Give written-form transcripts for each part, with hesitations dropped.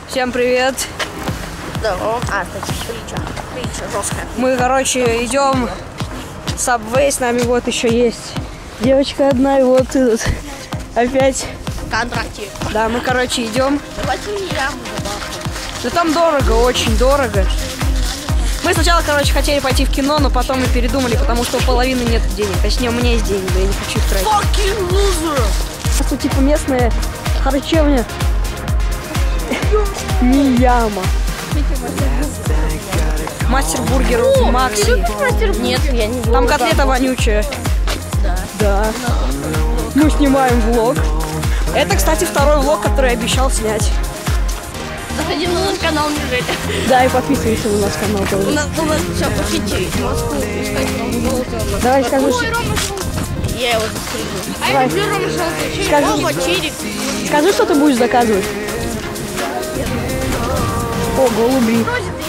Всем привет. Здорово. Притча жесткая. Мы, короче, идем в Subway. С нами вот еще есть девочка одна, и вот тут опять. Контрактив. Да, мы, короче, идем. Давайте не яму. Но там дорого, очень дорого. Мы сначала, короче, хотели пойти в кино, но потом мы передумали, потому что у половины нет денег. Точнее, у меня есть деньги, но я не хочу их тратить. Fucking loser! Тут типа местная харчевня. Не яма. Мастер бургер в Макси. Нет, я не Там котлета вонючая. Да. Мы снимаем влог. Это, кстати, второй влог, который я обещал снять. Заходи на наш канал, неужели? Да, и подписывайся на наш канал тоже. У нас все по сети. Москву искать много золота. Давай скажи. Я его застрелю. Давай. А я люблю Рома Шелка. Скажи. Скажи, что ты будешь заказывать. О, голуби.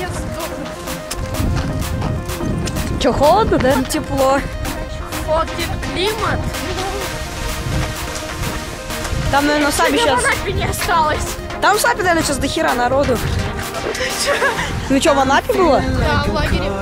Че, холодно, да? Тепло. Fucking климат. Там, наверное, Саби сейчас... не осталось. Там в Сапе, наверное, сейчас дохера народу. Ну что, в Анапе было? Да, в лагере.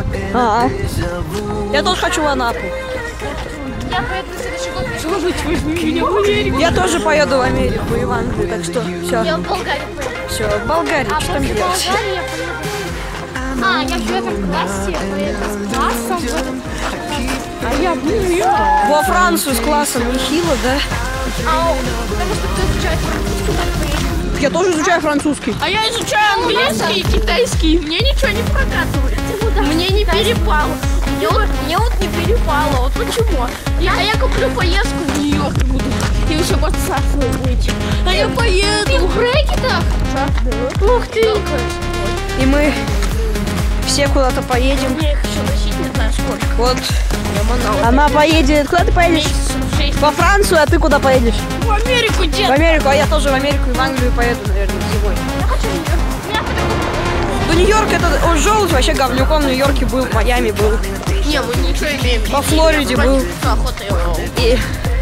Я тоже хочу в Анапу. Я поеду на следующий год. Должно быть, возьми меня в Америку. Я тоже поеду в Америку и в Англию, так что все. Я в Болгарию поеду. Все, в Болгарию, что там делать? Болгарии я поеду. Я в 9 классе, я поеду с классом. А я в Нью-Йорк. Во Францию с классом нехило, да? Потому что кто изучает французский. Я тоже изучаю французский. А я изучаю английский и китайский. Мне ничего не прокатывает. Мне не перепало. Мне вот не перепало. Вот почему? Я куплю поездку в Нью-Йорк и буду. И еще в отца быть. А я поеду. Ты в брекетах? Ух ты. И мы все куда-то поедем. Мне их еще носить не знаю сколько. Вот. Она поедет. Куда ты поедешь? Во Францию, а ты куда поедешь? В Америку, дед. В Америку, а я тоже в Америку и в Англию поеду, наверное, зимой. Я хочу в Нью-Йорк. Ну, Нью-Йорк это... Он желтый вообще говнюк, он в Нью-Йорке был, в Майами был. Не, мы ничего имеем. Во Флориде был. И...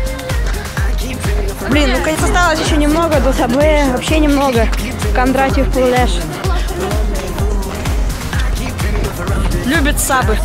Блин, ну, конечно, осталось еще немного до Subway, вообще немного. Кондратьев Пулеш. Любит сабы.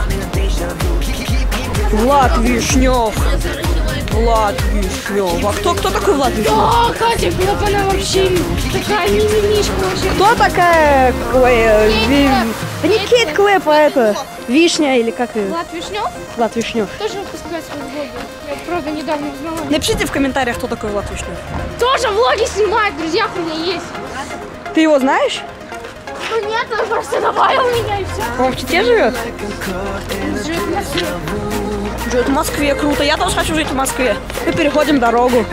Влад Вишнев. Влад Вишнев. А кто такой Влад Вишнев? Да, Катя, она вообще такая мимимишка вообще. Кто такая Клея? Да не Кейт Клэп, а это Вишня или как ее? Влад Вишнев? Влад Вишнев. Тоже выпускает свой блоги. Я правда недавно узнала. Напишите в комментариях, кто такой Влад Вишнев. Тоже влоги снимает, друзья у меня есть. Ты его знаешь? Ну нет, он просто добавил меня и все. Он в Чите живет? Живет в Москве. Живет в Москве, круто. Я тоже хочу жить в Москве. Мы переходим дорогу.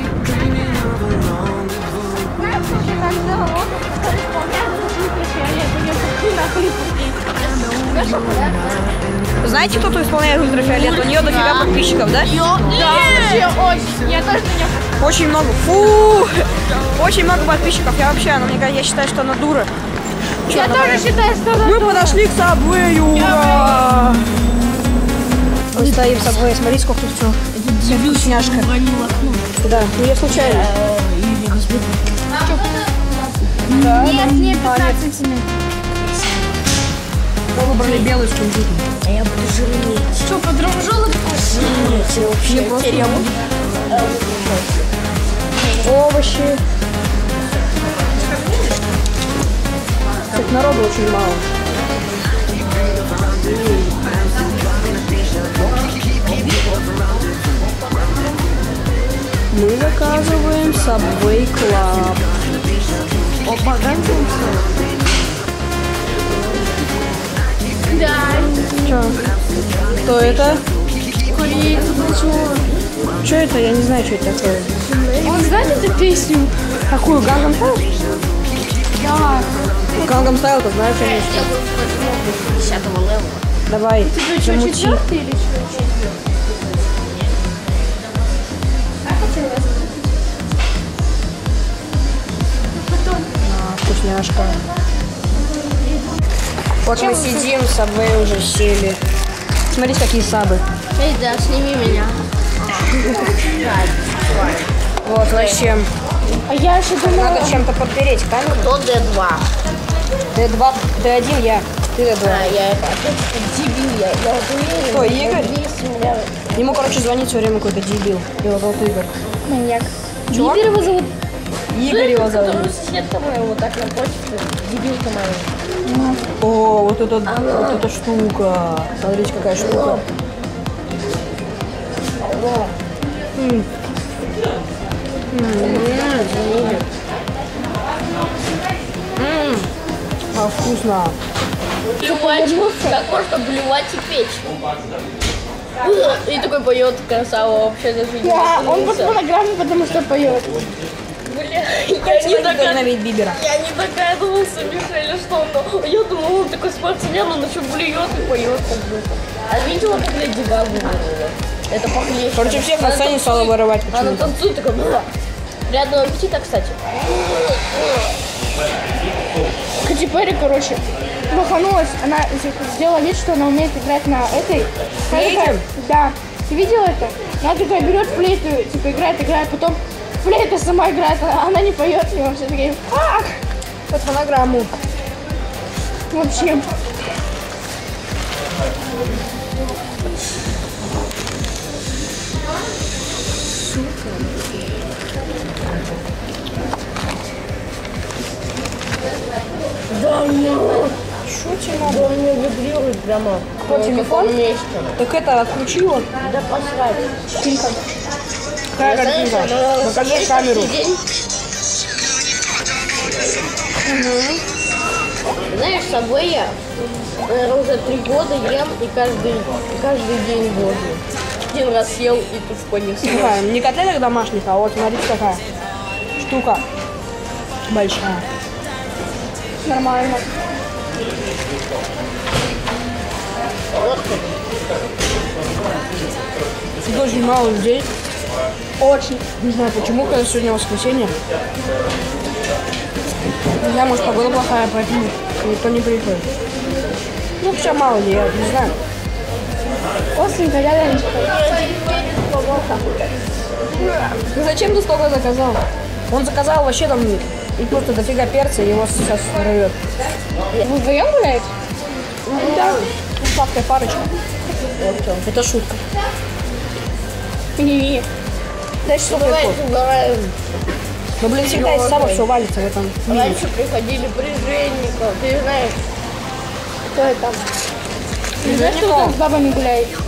Знаете, кто тут исполняет ультрафиолет? У нее дофига подписчиков, да? Да, вообще очень. Я тоже на нее. Очень много. Фу! Очень много подписчиков. Я считаю, что она дура. Я тоже считаю, что она Мы подошли к Subway, ура! Мы стоим в Subway, смотри, сколько тут все. Вкусняшка. Да, ну я случайно. Да, нет, не 15 сантиметров. Мы выбрали белый с кунжутом. А я буду жирнеть. Что, подорожало? Нет, вообще просто. Овощи. Кстати, народу очень мало. Мы заказываем Subway Club. Опа, Да. Чё? Кто это? Корейцы, Что это? Я не знаю, что это такое. Он знает эту песню? Какую? Gangnam Style? Да. Gangnam Style, ты знаешь, конечно. 10-го левела. Давай, Ты что, замути. 4-й или что? Вкусняшка. Вот мы сидим, Subway уже сели. Смотрите, какие сабы. Эй, да, сними меня. Вот, зачем? А я же думала... Надо чем-то подпереть камеру. Кто D2? Д2, Д1 я. Ты Д2. А, я это опять дебил, я уверен. Кто, Игорь? Меня... Ему, короче, звонит все время какой-то дебил. Его зовут Игорь. Маньяк. Чего? Игорь его зовут. Игорь его зовут. Соседка моя вот так напротив, дебилка моя. О, вот эта штука. Смотрите, какая штука. А вкусно. Блювать, как можно блювать и печь. И такой поет красава, вообще даже не Он под фонограмму, потому что поет. Бля, Бибера. я не догадывался, Михаил, что он... Я думал, он такой спортсмен, он еще блюет и поет как бы. А видела, как Леди Гага вырвала? Это похлеще. Короче, всех на сцене стало вырывать. Она танцует такой... Приятного аппетита, кстати. Кэти Перри, короче, баханулась. Она сделала вид, что она умеет играть на этой. Флейте? Да. Ты видела это? Она такая берет флейту, типа играет, потом флейта сама играет, она не поет, и он все такие, ах! Под фонограмму. Вообще. Да, ну... Что тебе надо? Он мне вибрирует прямо. Кто, телефон? Месте. Так это, отключи его. Да посрать. Тихо. Какая картинка? Покажи камеру. Знаешь, Subway я, наверное, уже 3 года ем и каждый день божий. Один раз съел и тут понес. Какая? Не котлеток домашних, а вот смотрите какая штука большая. Нормально. Тут очень мало людей. Очень. Не знаю почему, когда сегодня воскресенье. Не знаю, может погода плохая, поэтому никто не приходит. Ну, хотя мало ли, я не знаю. Остренько, рядом. Ну зачем ты столько заказал? Он заказал вообще там и просто дофига перца, и его сейчас рвет. Вы вдвоем гуляете? Да. Сладкая парочка. Это шутка. Не. Да что Давай угораем. Ну, блин, всегда из саба все валится в этом. Раньше приходили Бриженников, ты знаешь, Кто это? Не знаешь, что вы там с бабами гуляете?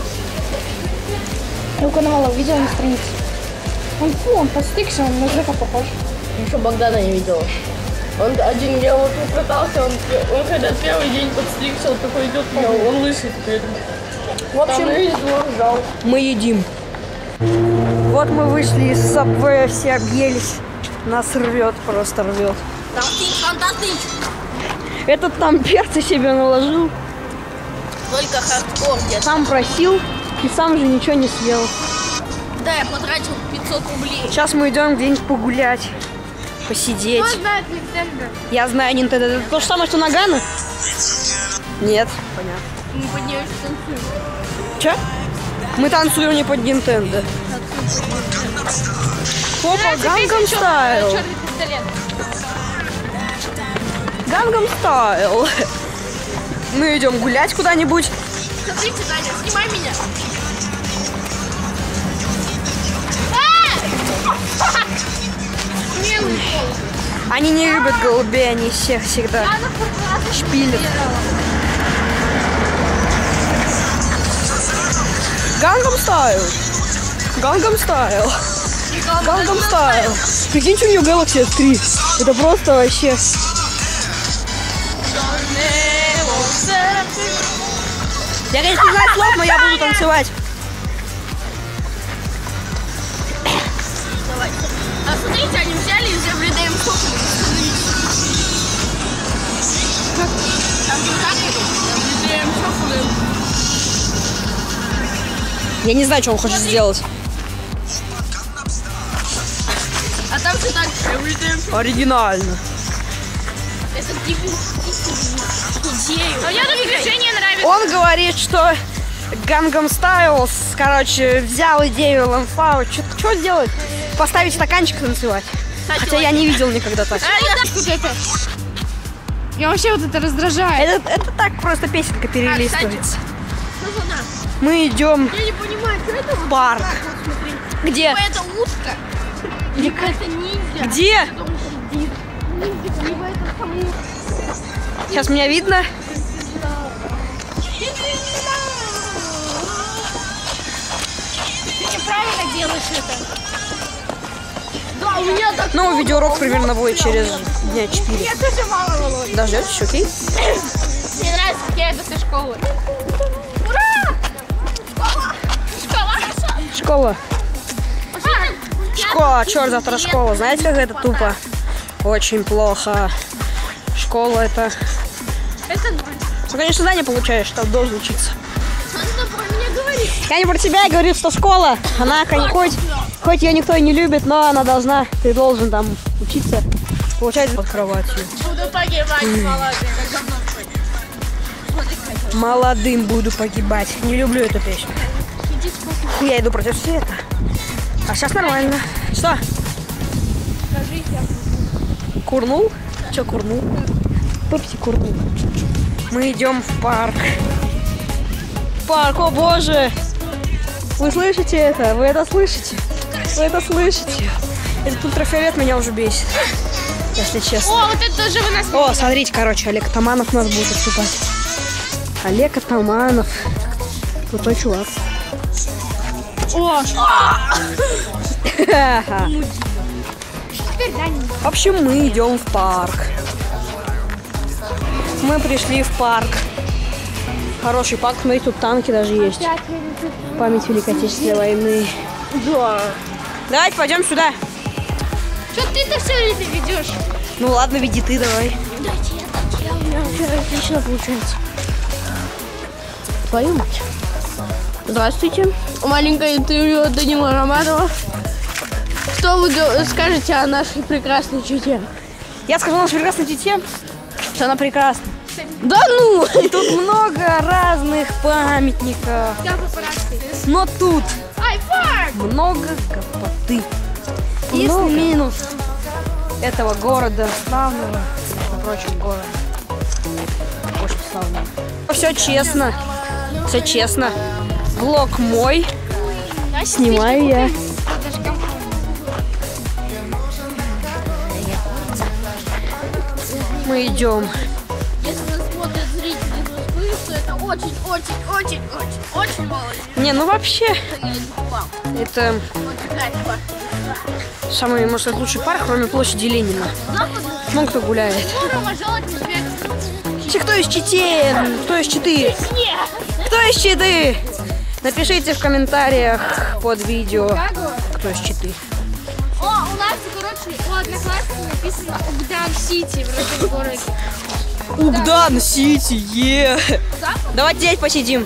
Я у Коновалова видела на странице. Он постригся, он на Жека похож. еще Богдана не видела. Он один, я вот тут катался, он когда первый день подстригся, он такой идет, он лысый теперь. В общем, Там весь двор ждал. мы едим. Вот мы вышли из Subway, все объелись. Нас рвет, просто рвет. Фантастыч! Этот там перцы себе наложил, Только хардкор где-то. сам просил и сам же ничего не съел. Да, я потратил 500 рублей. Сейчас мы идем где-нибудь погулять, посидеть. Кто знает Nintendo? Я знаю Nintendo. Это то же самое, что Нагано? Нет. Понятно. Мы под нее танцуем. Че? Мы танцуем не под Nintendo. Опа, Gangnam Style. Черный пистолет. Gangnam Style. Мы идем гулять куда-нибудь. Смотрите, Даня, снимай меня. Милый. Они не любят голубей, они всех всегда шпилят. Gangnam Style. Gangnam Style. Gangnam Style. Прикиньте, у нее Galaxy S3. Это просто вообще... Я, конечно, не знаю слов, но я буду танцевать. Давай. А смотрите, они взяли и за Everyday Shopping. Там Everyday Shopping. Я не знаю, что он хочет сделать. А там все так Everyday Shopping. Оригинально. Это идею. Но мне тут движение нравится. Он говорит, что Gangnam Style, короче, взял идею Ламфау. Что сделать? Поставить стаканчик танцевать. Хотя я не видел никогда так. Я вообще вот это раздражает. Это так просто песенка перелистывается. Мы идем Я не понимаю, что это в парк. Где? Либо это утка, либо это ниндзя. Где? Либо это саму. Сейчас меня видно? Ты неправильно делаешь это. Да, у меня так. Ну, видеоурок примерно будет через дня 4. Я тоже мало, Володя. Дождетесь, окей? Мне нравится, как я иду со школы. Ура! Школа. Школа, черт, завтра школа. Знаете, как это тупо? Очень плохо. Школа это... Это Ну, конечно, задание получаешь, что должен учиться. Надо про меня говорить. Я не про тебя, я говорю, что школа. Она хоть ее никто и не любит, но она должна, ты должен там учиться, получать под кроватью. буду погибать, молодым. Молодым буду погибать. Не люблю эту песню. Я иду против света. А сейчас нормально. Что? Курнул? Че курнул? Пепси курнул. Мы идем в парк. Парк, о боже! Вы слышите это? Вы это слышите? Вы это слышите? Этот ультрафиолет меня уже бесит. Если честно. О, вот это тоже у нас. О, смотрите, короче, Олег Атаманов у нас будет выступать. Олег Атаманов. Крутой чувак. О, В общем, мы идем в парк. Мы пришли в парк. Хороший парк, смотрите, тут танки даже есть. Память Великой Отечественной войны. да. Давайте пойдем сюда. Что ты-то все время ведешь? Ну ладно, веди ты, давай. У меня вообще отлично получается. Твою мать. Здравствуйте. Маленькое интервью от Данила Романова. Что вы скажете о нашей прекрасной чите? Я скажу нашей прекрасной тете, что она прекрасна. Да ну! И тут много разных памятников. Но тут много гопоты. Есть минус этого города, славного, напрочем, города. Очень славного. Все честно. Все честно. Влог мой. Снимаю я. Мы идем. Если нас смотрят зрители, то скажу, что это очень мало. Не, ну вообще, это Очень красиво. самый, может сказать, лучший парк, кроме площади Ленина. Вон кто гуляет. Здорово, желательно бегать. Кто из Чите? Кто из Читы? Кто из Читы? Напишите в комментариях под видео, кто из Читы. О, у нас, короче, у одноклассников написано Угдан-Сити в этом городе. Угдан-Сити, Давайте здесь посидим.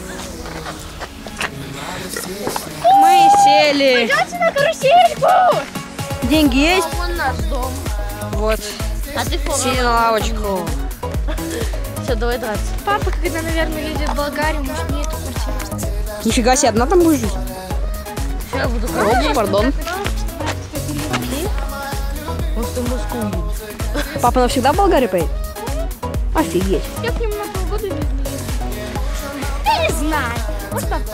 Мы сели. Идемте на карусельку! Деньги есть? Вон наш дом. Вот. А ты Сели на лавочку. Все, давай драться. Папа, когда, наверное, едет в Болгарию, может, мне эту квартиру. Нифига себе, одна там будешь жить? Я буду О, пардон. Может, в Москву едешь. Папа навсегда в Болгарию поедет? Офигеть. Я к нему на полгода не еду. Я не знаю. Вот папа,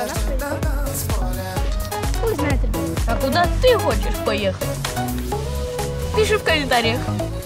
хуй знает, ребята. А куда ты хочешь поехать? Пиши в комментариях.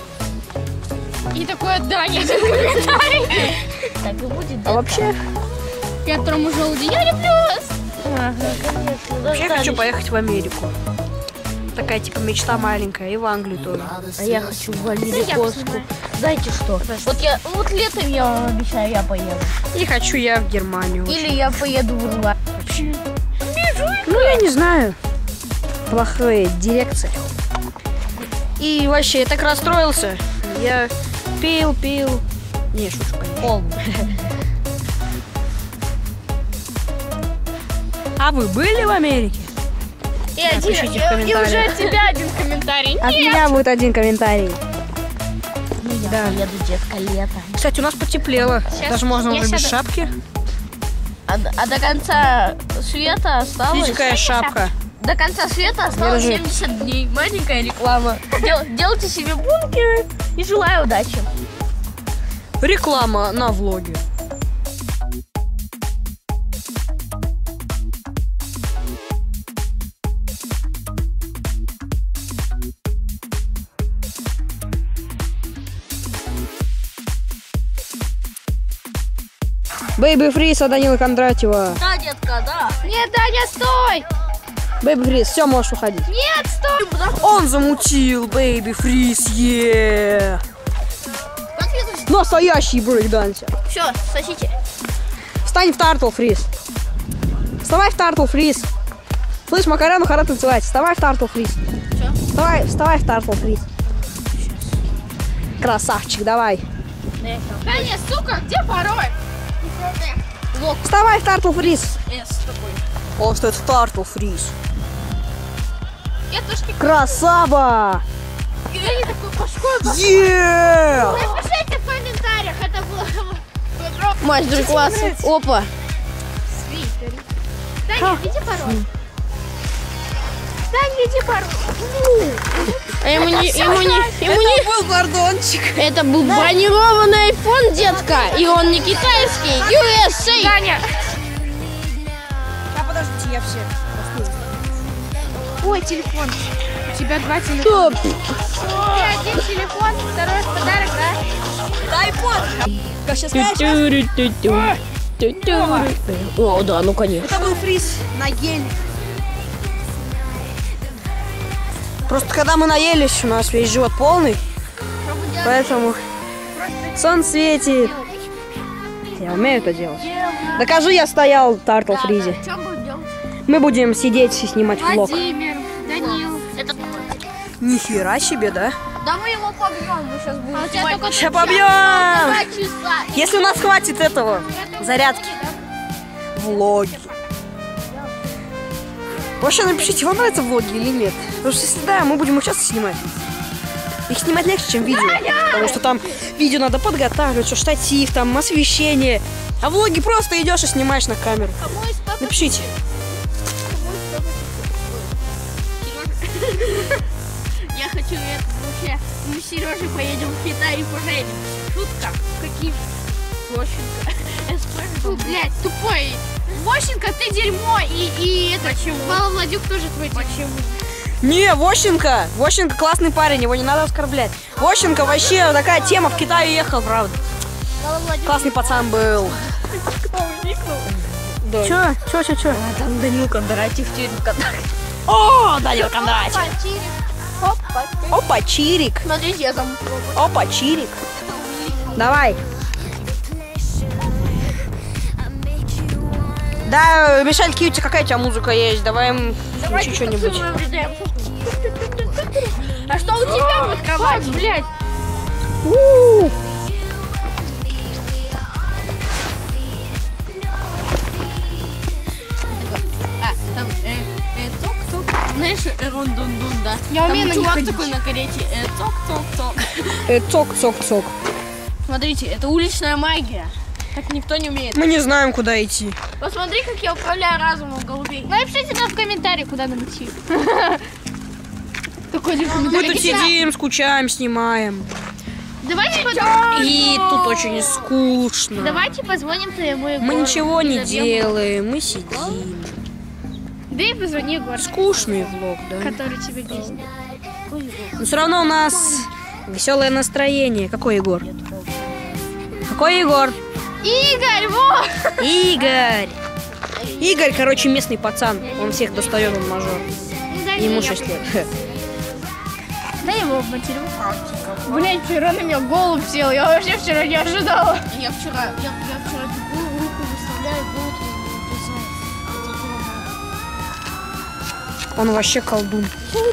И такое да, нет комментарий. Так и будет. А вообще, Петрому желуди. Я люблю вас. Ага, конечно. вообще я хочу поехать в Америку. Такая типа мечта маленькая, и в Англию тоже. А я хочу в я Америкоску. посмотрю. Знаете что? Вот летом я вам обещаю, я поеду. И хочу я в Германию. Или я поеду в Уругвай. Ну, я не знаю. Плохая дирекция. И вообще, я так расстроился. Я пил. Не, шучу, конечно. А вы были в Америке? И Напишите в и комментариях. уже от тебя один комментарий. От меня будет один комментарий. Ну, я Да. поеду, детка, лето. Кстати, у нас потеплело. Щас Даже можно я уже без сяду. шапки. А до конца света осталось. Видите, какая шапка. До конца света осталось 70 дней. Маленькая реклама. Делайте себе бункеры и желаю удачи. Реклама на влоге. Бэйби Фриз от Данила Кондратьева. Да, детка, да. Нет, Даня, стой! Бэйби Фриз, все, можешь уходить. Нет, стой! Он замутил, Бэйби Фриз, Настоящий брейкдансер. Все, сосите. Встань в Тартл Фриз. Вставай в Тартл Фриз. Слышь, Макарону пора танцевать. Вставай в Тартл Фриз. Вставай в Тартл Фриз. Красавчик, давай. Даня, сука, где пароль? Вставай в Тартл Фриз. Он стоит в Тартл Фриз. Красава! Я не такой башкой. Напишите в комментариях, это было... Мастер класс. Опа. Даня, иди пароль. Даня, иди пароль. А ему не... был пардончик. Это был бронированный iPhone, детка. И он не китайский. USA. Даня. А подождите, я все. Ой, телефон. У тебя 2 телефона. У тебя 1 телефон, второй подарок, да? Дай под. Как сейчас скажешь? О, да, ну конечно. Это был Фриз на гель. Просто когда мы наелись, у нас весь живот полный. Поэтому солнце светит. Я умею это делать. Докажи, я стоял в Тартл Фризе. Что будем делать? Мы будем сидеть и снимать влог. Владимир, Данил. Это... Нихера себе, да? Да мы его побьем, мы сейчас будем. А у тебя только Сейчас побьем! 2 часа. Если у нас хватит этого, зарядки. Влоги. Вообще напишите, вам нравятся влоги или нет. Потому что если да, мы будем их часто снимать. Их снимать легче, чем видео. Потому что там видео надо подготавливать, что штатив, там освещение. А влоги просто идешь и снимаешь на камеру. Напишите. Я хочу это вообще. Мы с Сережей поедем в Китай и поженим. Шутка. Какие? Вощенко. Фу, блядь, тупой. Вощенко, ты дерьмо. И это... Почему? Вала Владюк тоже твой дерьмо. Почему? Не, Вощенко. Вощенко классный парень, его не надо оскорблять. Вощенко вообще такая тема, в Китай уехал, правда. Классный пацан был. Да. Чё? Там Данил Кондратьев, О, Данил Кондратьев. Опа, чирик. Смотрите, я там. Опа, чирик. Давай. Да, Мишель Кьюти, какая у тебя музыка есть? Давай включи что-нибудь. А что у тебя в кровати, блядь? Там, ток-ток. Знаешь, рундун-дун, да? Я умею на них чувак ходить. такой на карете. Ток-ток-ток. Цок-цок-цок. Смотрите, это уличная магия. Так никто не умеет. Мы не знаем, куда идти. Посмотри, как я управляю разумом голубей. Напишите нам в комментариях, куда нам идти. Мы тут сидим, скучаем, снимаем. Давайте И тут очень скучно. Давайте позвоним твоему Егору. Мы ничего не делаем, мы сидим. Да и позвони Егору, Скучный влог, да? который тебе бесит. Но все равно у нас веселое настроение. Какой Егор? Какой Егор? Игорь, вот! Игорь! Игорь, короче, местный пацан. Он всех достает, он мажор. Ему 6 лет. Дай его в материал. Блять, вчера на меня голубь сел. Я вообще вчера не ожидала. Я вчера такую руку выставляю, голубь Он вообще колдун.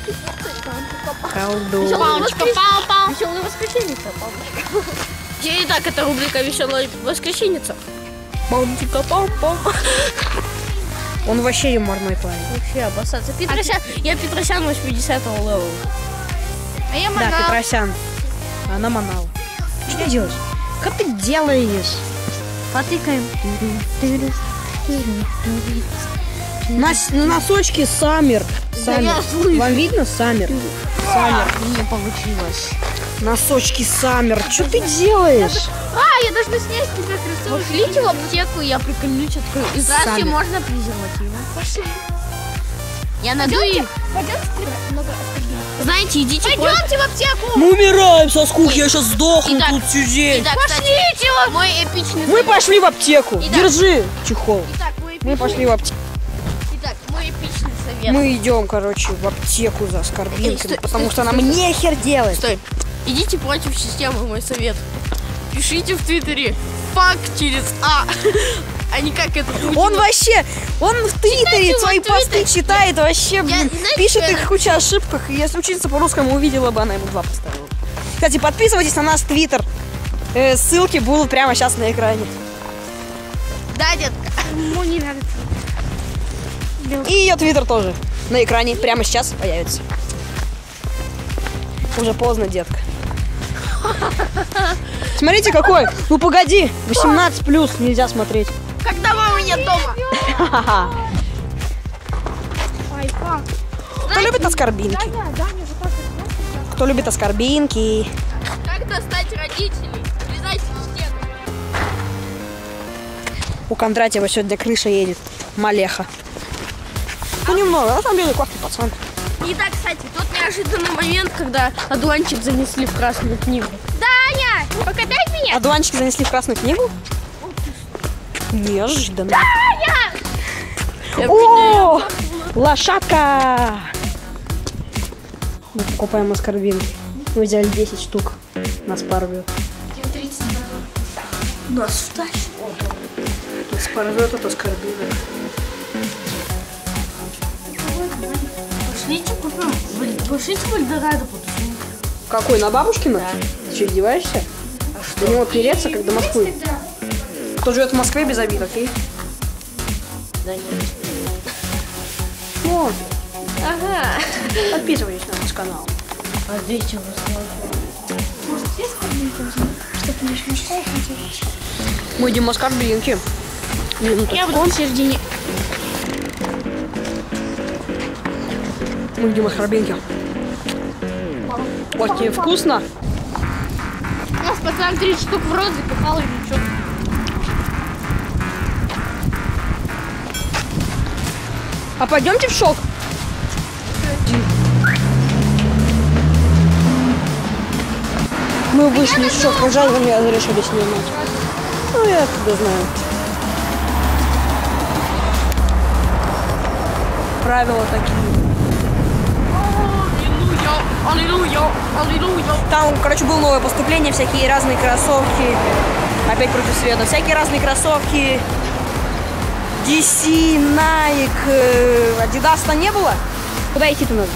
Колдун. Палочка, пал-пал. Веселое воскресенье-то, палочка. И так, это рубрика «Веселая воскресеньица». Пам-тика-пам-пам. Он вообще юморной парень. Вообще обоссаться. Петросян. Я Петросян 80-го левела. А я Да, Манал. Петросян. Она Манал. Что ты делаешь? Как ты делаешь? Потыкаем. Носочки Саммер. Саммер. Вам видно? Саммер. Саммер. Не получилось. Носочки Саммер. Что ты делаешь? Я должна снять тебе кроссовки. Пошлите в аптеку, я прикольнусь, открою. И здравствуйте, можно презервативы. Пошли. Я надую. Знаете, идите. Пойдемте в аптеку. Мы умираем со скуки, я сейчас сдохну Итак, тут сидеть. Итак, пошлите вот. Мой эпичный Мы совет. пошли в аптеку. Итак. Держи чехол. Итак, Мы пошли в аптеку. Итак, мой эпичный совет. Мы идем, короче, в аптеку за скорбинками, Стой, потому стой, что стой, нам стой. нехер делать. Стой. Идите против системы, мой совет. Пишите в Твиттере фак через А. А не как это. Он вообще, он в Твиттере его свои в Твиттере. посты читает вообще, блин, знаете, пишет что их я- куча ошибках. И если учительница по-русскому увидела бы, она ему 2 поставила. Кстати, подписывайтесь на наш Твиттер. Ссылки будут прямо сейчас на экране. Да, детка. Ему не нравится. И ее Твиттер тоже на экране прямо сейчас появится. Уже поздно, детка. Смотрите, какой. Ну погоди, 18+ нельзя смотреть. Когда мамы нет дома. Ха-ха-ха. Ай, как? Кто любит оскорбинки? Да, мне же так это. Кто любит оскорбинки? Как достать родителей? Влезайте в стену. У Кондратьева сегодня крыша едет. Малеха. Ну немного, на самом деле классный пацан. И да, кстати, тот неожиданный момент, когда одуванчик занесли в Красную книгу. Даня, покатай меня. Одуванчики занесли в Красную книгу? Неожиданно. О, лошадка! Мы покупаем оскорбинки. Мы взяли 10 штук. Нас порвет. Нас втащит. Нас порвет от оскорбинок. Пошлите купим. Пошлите в Эльдорадо потусим. Какой, на бабушкина? Ты что, издеваешься? До него переться, как до Москвы. Кто живет в Москве, без обид, окей? Да нет. Вот. Ага. Подписывайтесь на наш канал. А дети вы Мы идем оскорбинки. Я буду в середине. Мы едим оскорбинки. Очень вкусно. У нас пацан 3 штук в рот запихал и ничего. А пойдемте в шок. Мы вышли из шока, жаль, вы меня решили снимать. Ну, я откуда знаю. Правила такие. Аллилуйя, аллилуйя. Там, короче, было новое поступление, всякие разные кроссовки. Опять против света. Всякие разные кроссовки. DC, Nike, Adidas-то не было? Куда идти-то надо?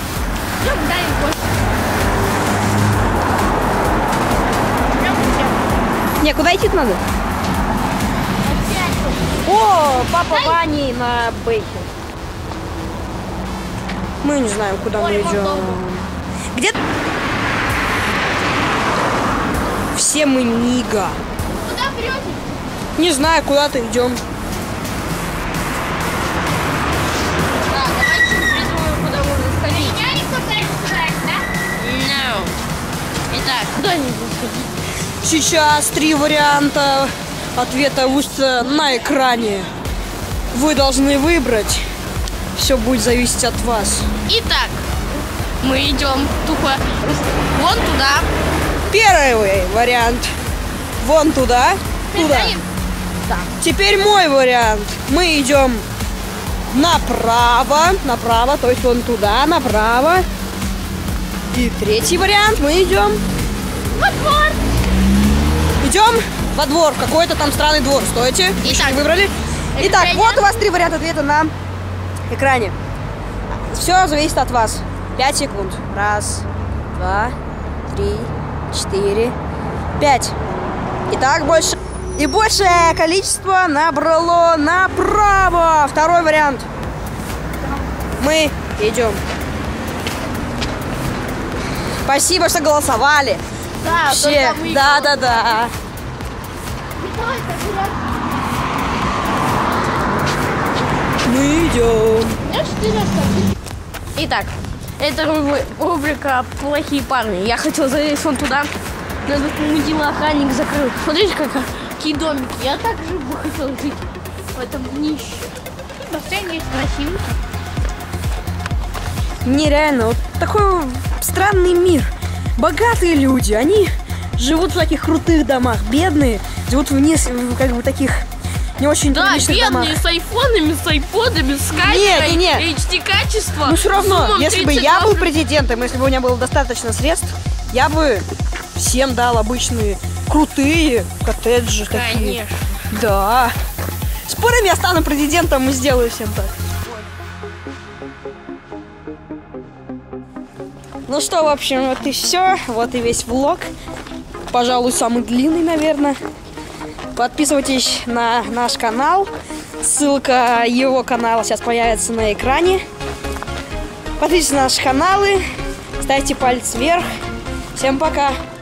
Не, куда идти-то надо? О, папа Вани на бейке. Мы не знаем, куда мы идем. Где? Все мы Нига. Куда прете? Не знаю, куда-то идем. Да, давайте придумаем, куда можно сходить. Меня никто не собирает, да? No. Итак, куда не сходить? Сейчас 3 варианта ответа высится на экране. Вы должны выбрать. Все будет зависеть от вас. Итак, мы идем тупо вон туда. Первый вариант. Вон туда. Туда. Да. Теперь мой вариант. Мы идем направо. Направо, то есть вон туда, направо. И третий вариант. Мы идем Во двор. Идем во двор. Какой-то там странный двор. Стойте. Вы Итак, что выбрали? Итак, вот у вас 3 варианта ответа на экране. Все зависит от вас. 5 секунд. 1, 2, 3, 4, 5. Итак, больше. И большее количество набрало направо. Второй вариант. Мы идем. Спасибо, что голосовали. Да, Все. только мы. Да. Мы идем. Я 4 остались. Итак, это рубрика «Плохие парни». Я хотел залезть вон туда, но этот мудила охранник закрыл. Смотрите, какие домики. Я так же бы хотел жить в этом днище. Бассейн есть красивый. Нереально, вот такой странный мир. Богатые люди, они живут в таких крутых домах. Бедные живут вниз, как бы таких не очень приличных домах. Бедные с айфонами, с айподами, с камерой, HD качество. Ну все равно, если бы я был президентом, если бы у меня было достаточно средств, я бы всем дал обычные крутые коттеджи. Конечно. Такие. Да. Спорим, я стану президентом и сделаю всем так. Ну что, в общем, вот и все. Вот и весь влог. Пожалуй, самый длинный, наверное. Подписывайтесь на наш канал. Ссылка его канала сейчас появится на экране. Подписывайтесь на наши каналы. Ставьте палец вверх. Всем пока.